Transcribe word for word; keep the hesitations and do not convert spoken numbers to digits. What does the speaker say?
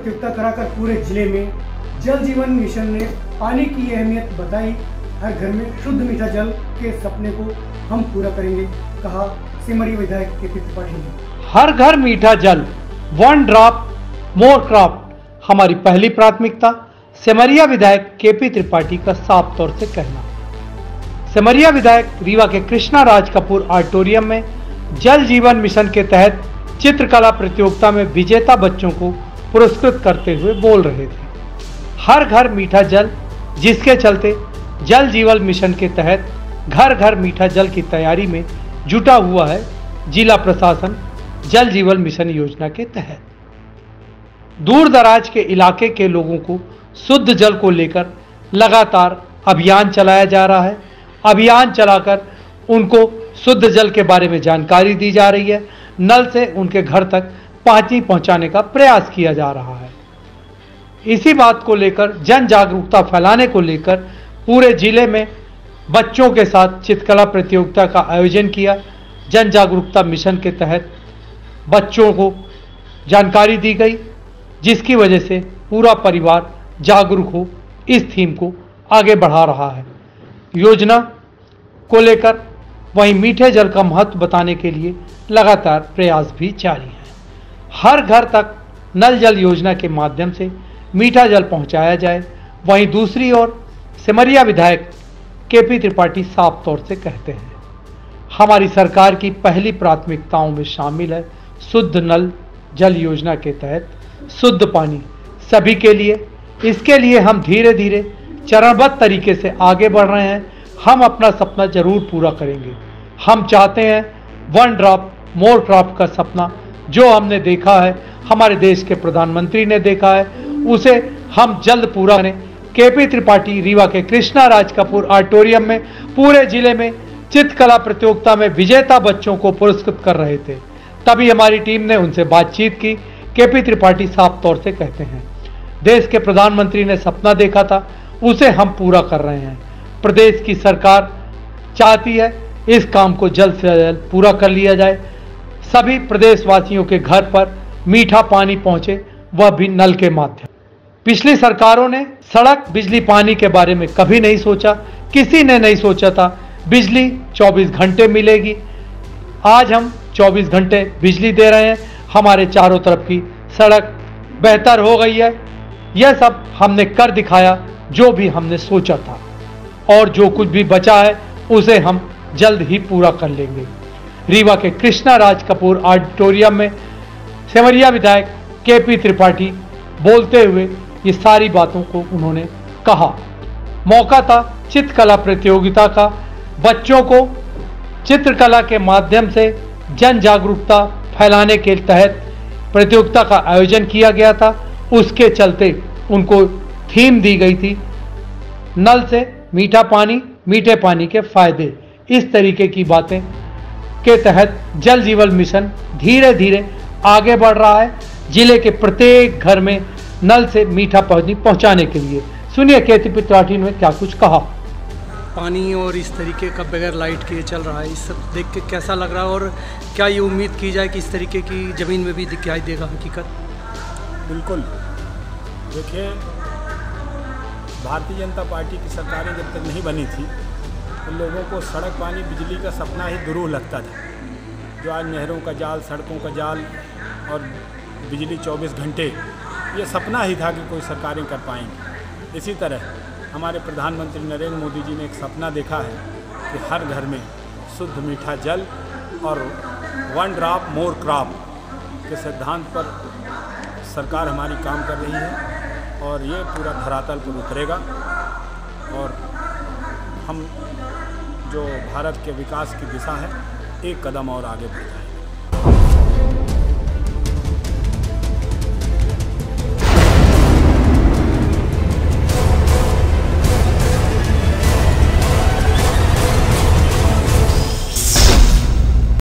प्रतियोगिता कराकर पूरे जिले में जल जीवन मिशन ने पानी की अहमियत बताई। हर घर में शुद्ध मीठा जल के सपने को हम पूरा करेंगे, कहा सिमरिया विधायक केपी त्रिपाठी ने। हर घर मीठा जल, वन ड्रॉप मोर क्रॉप हमारी पहली प्राथमिकता, सिमरिया विधायक केपी त्रिपाठी का साफ तौर से कहना। सिमरिया विधायक रीवा के कृष्णा राज कपूर ऑडिटोरियम में जल जीवन मिशन के तहत चित्रकला प्रतियोगिता में विजेता बच्चों को पुरस्कृत करते हुए बोल रहे थे। हर घर मीठा जल, जिसके चलते जल जीवन मिशन के तहत घर घर मीठा जल की तैयारी में जुटा हुआ है जिला प्रशासन। जल जीवन मिशन योजना के तहत दूर दराज के इलाके के लोगों को शुद्ध जल को लेकर लगातार अभियान चलाया जा रहा है। अभियान चलाकर उनको शुद्ध जल के बारे में जानकारी दी जा रही है। नल से उनके घर तक पानी पहुंचाने का प्रयास किया जा रहा है। इसी बात को लेकर जन जागरूकता फैलाने को लेकर पूरे जिले में बच्चों के साथ चित्रकला प्रतियोगिता का आयोजन किया। जन जागरूकता मिशन के तहत बच्चों को जानकारी दी गई, जिसकी वजह से पूरा परिवार जागरूक हो इस थीम को आगे बढ़ा रहा है। योजना को लेकर वहीं मीठे जल का महत्व बताने के लिए लगातार प्रयास भी जारी है। हर घर तक नल जल योजना के माध्यम से मीठा जल पहुंचाया जाए। वहीं दूसरी ओर सिमरिया विधायक केपी त्रिपाठी साफ तौर से कहते हैं, हमारी सरकार की पहली प्राथमिकताओं में शामिल है शुद्ध नल जल योजना के तहत शुद्ध पानी सभी के लिए। इसके लिए हम धीरे धीरे चरणबद्ध तरीके से आगे बढ़ रहे हैं। हम अपना सपना जरूर पूरा करेंगे। हम चाहते हैं वन ड्रॉप मोर क्रॉप का सपना जो हमने देखा है, हमारे देश के प्रधानमंत्री ने देखा है, उसे हम जल्द पूरा करें। केपी त्रिपाठी रीवा के कृष्णा राज कपूर ऑडिटोरियम में पूरे जिले में चित्रकला प्रतियोगिता में विजेता बच्चों को पुरस्कृत कर रहे थे। तभी हमारी टीम ने उनसे बातचीत की। केपी त्रिपाठी साफ तौर से कहते हैं, देश के प्रधानमंत्री ने सपना देखा था, उसे हम पूरा कर रहे हैं। प्रदेश की सरकार चाहती है इस काम को जल्द से जल्द पूरा कर लिया जाए। सभी प्रदेशवासियों के घर पर मीठा पानी पहुंचे, वह भी नल के माध्यम। पिछली सरकारों ने सड़क, बिजली, पानी के बारे में कभी नहीं सोचा। किसी ने नहीं सोचा था बिजली चौबीस घंटे मिलेगी। आज हम चौबीस घंटे बिजली दे रहे हैं। हमारे चारों तरफ की सड़क बेहतर हो गई है। यह सब हमने कर दिखाया जो भी हमने सोचा था, और जो कुछ भी बचा है उसे हम जल्द ही पूरा कर लेंगे। रीवा के कृष्णा राज कपूर ऑडिटोरियम में सिमरिया विधायक केपी त्रिपाठी बोलते हुए ये सारी बातों को उन्होंने कहा। मौका था चित्रकला प्रतियोगिता का। बच्चों को चित्रकला के माध्यम से जन जागरूकता फैलाने के तहत प्रतियोगिता का आयोजन किया गया था। उसके चलते उनको थीम दी गई थी, नल से मीठा पानी, मीठे पानी के फायदे। इस तरीके की बातें के तहत जल जीवन मिशन धीरे धीरे आगे बढ़ रहा है जिले के प्रत्येक घर में नल से मीठा पानी पहुंचाने के लिए। सुनिए केपी त्रिपाठी ने क्या कुछ कहा। पानी और इस तरीके का बगैर लाइट के चल रहा है, इस सब देख के कैसा लग रहा है, और क्या ये उम्मीद की जाए कि इस तरीके की ज़मीन में भी दिखाई देगा हकीकत? बिल्कुल। देखिए, भारतीय जनता पार्टी की सरकारें जब तक नहीं बनी थी तो लोगों को सड़क, पानी, बिजली का सपना ही दुरूह लगता था। जो आज नहरों का जाल, सड़कों का जाल और बिजली चौबीस घंटे, ये सपना ही था कि कोई सरकारें कर पाएंगी। इसी तरह हमारे प्रधानमंत्री नरेंद्र मोदी जी ने एक सपना देखा है कि हर घर में शुद्ध मीठा जल और वन ड्रॉप मोर क्रॉप के सिद्धांत पर सरकार हमारी काम कर रही है, और ये पूरा धरातल पर उतरेगा। और हम जो भारत के विकास की दिशा है, एक कदम और आगे बढ़ जाए।